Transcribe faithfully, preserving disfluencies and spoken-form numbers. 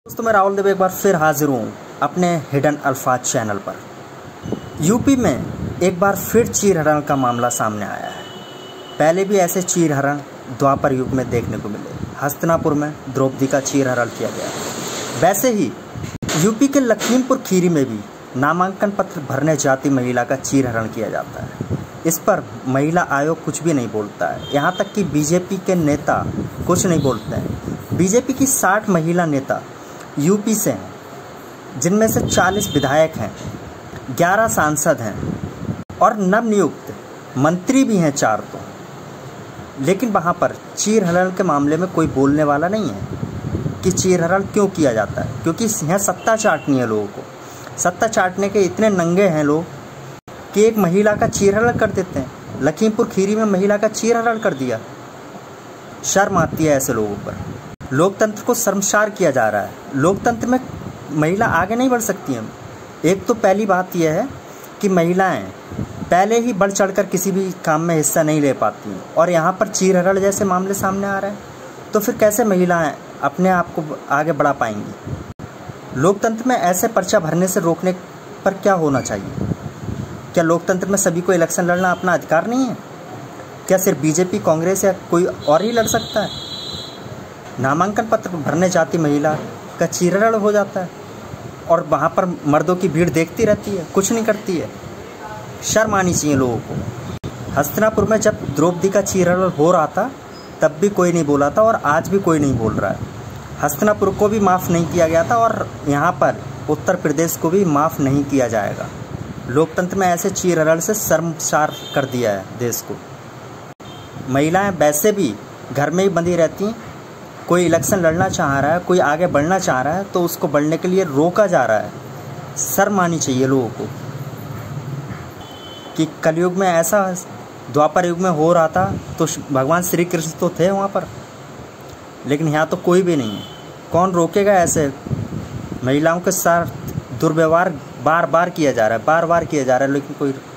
दोस्तों मैं राहुल देव एक बार फिर हाजिर हूँ अपने हिडन अल्फाज चैनल पर। यूपी में एक बार फिर चीर हरण का मामला सामने आया है। पहले भी ऐसे चीर हरण द्वापर युग में देखने को मिले। हस्तिनापुर में द्रौपदी का चीर हरण किया गया। वैसे ही यूपी के लखीमपुर खीरी में भी नामांकन पत्र भरने जाती महिला का चीर हरण किया जाता है। इस पर महिला आयोग कुछ भी नहीं बोलता है। यहाँ तक कि बीजेपी के नेता कुछ नहीं बोलते हैं। बीजेपी की साठ महिला नेता यूपी से हैं, जिनमें से चालीस विधायक हैं, ग्यारह सांसद हैं और नवनियुक्त मंत्री भी हैं चार तो। लेकिन वहाँ पर चीर हरण के मामले में कोई बोलने वाला नहीं है कि चीर हरण क्यों किया जाता है, क्योंकि यहाँ सत्ता चाटनी है लोगों को। सत्ता चाटने के इतने नंगे हैं लोग कि एक महिला का चीर हरण कर देते हैं। लखीमपुर खीरी में महिला का चीर हरण कर दिया। शर्म आती है ऐसे लोगों पर। लोकतंत्र को शर्मसार किया जा रहा है। लोकतंत्र में महिला आगे नहीं बढ़ सकती हैं। एक तो पहली बात यह है कि महिलाएं पहले ही बढ़ चढ़कर किसी भी काम में हिस्सा नहीं ले पाती हैं, और यहाँ पर चीर हरण जैसे मामले सामने आ रहे हैं, तो फिर कैसे महिलाएं अपने आप को आगे बढ़ा पाएंगी। लोकतंत्र में ऐसे पर्चा भरने से रोकने पर क्या होना चाहिए? क्या लोकतंत्र में सभी को इलेक्शन लड़ना अपना अधिकार नहीं है? क्या सिर्फ बीजेपी, कांग्रेस या कोई और ही लड़ सकता है? नामांकन पत्र भरने जाती महिला का चीर हरण हो जाता है और वहाँ पर मर्दों की भीड़ देखती रहती है, कुछ नहीं करती है। शर्म आनी चाहिए लोगों को। हस्तिनापुर में जब द्रौपदी का चीर हरण हो रहा था तब भी कोई नहीं बोला था, और आज भी कोई नहीं बोल रहा है। हस्तिनापुर को भी माफ़ नहीं किया गया था, और यहाँ पर उत्तर प्रदेश को भी माफ़ नहीं किया जाएगा। लोकतंत्र में ऐसे चीर हरण से शर्मसार कर दिया है देश को। महिलाएं वैसे भी घर में ही बंधी रहती हैं। कोई इलेक्शन लड़ना चाह रहा है, कोई आगे बढ़ना चाह रहा है, तो उसको बढ़ने के लिए रोका जा रहा है। शर्म आनी चाहिए लोगों को कि कलयुग में ऐसा द्वापर युग में हो रहा था तो भगवान श्री कृष्ण तो थे वहाँ पर, लेकिन यहाँ तो कोई भी नहीं है। कौन रोकेगा? ऐसे महिलाओं के साथ दुर्व्यवहार बार बार किया जा रहा है, बार बार किया जा रहा है, लेकिन कोई